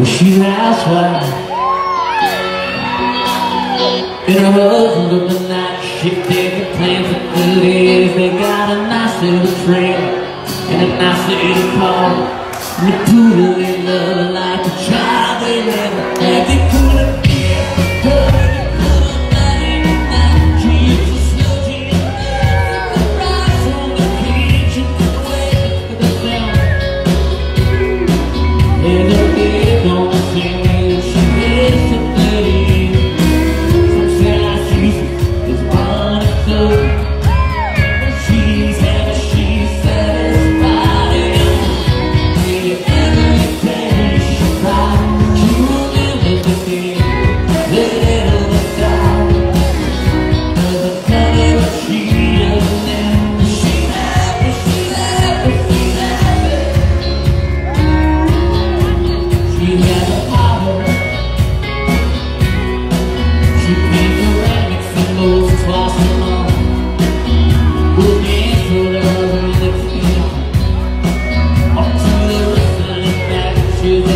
She's a housewife, and her husband of the night shift. They plans for 30 years. They got a nice little train and a nice little car. And the two of them love like a child they never had. They couldn't get her, they couldn't find it. She used to slow gin and the rice on the kitchen away to the sound. There's a big on the singing. She is a 30. Some say like Jesus is one of those. She's happy, she's satisfied. Every day she cried. She remembers the day they let her down. Doesn't matter what she doesn't know. She's happy, she's happy, she's happy. She has a power. She paints ceramics and moves twice a month. We'll dance for the other in the field. Up to the rest of the night, she's